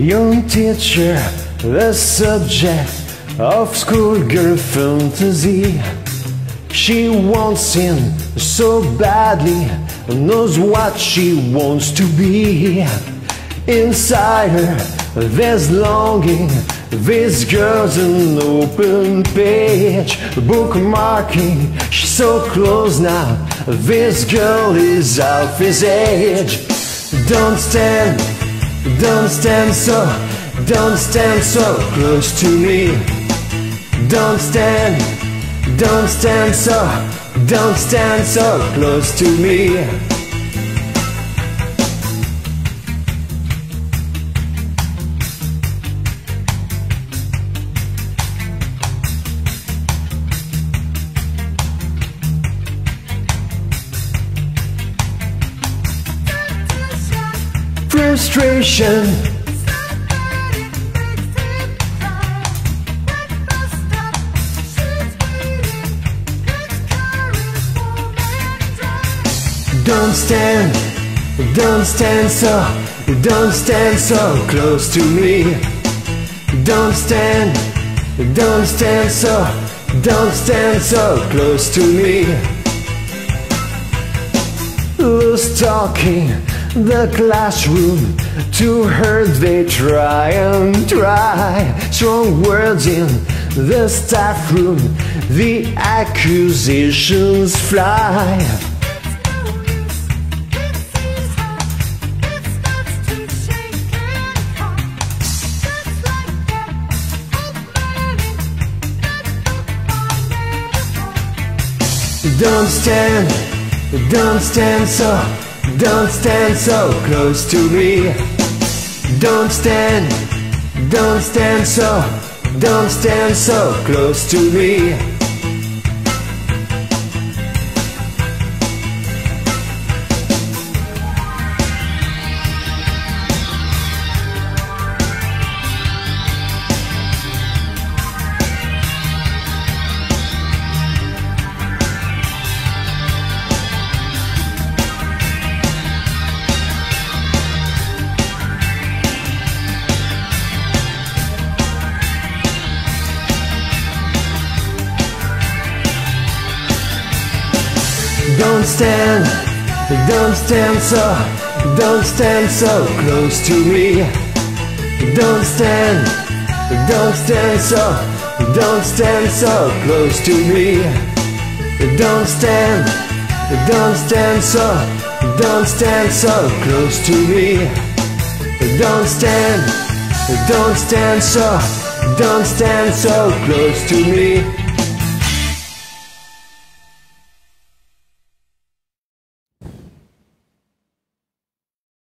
young teacher, the subject of schoolgirl fantasy. She wants him so badly, knows what she wants to be. Inside her there's longing, this girl's an open page, bookmarking. She's so close now, this girl is half his age. Don't stand so close to me. Don't stand so close to me. Frustration, don't stand so close to me. Don't stand so close to me. Who's talking? The classroom, to her they try and try. Strong words in the staff room, the accusations fly. Don't stand so close to me. Don't stand so close to me. Don't stand so close to me. Don't stand so close to me. Don't stand so close to me. Don't stand so close to me.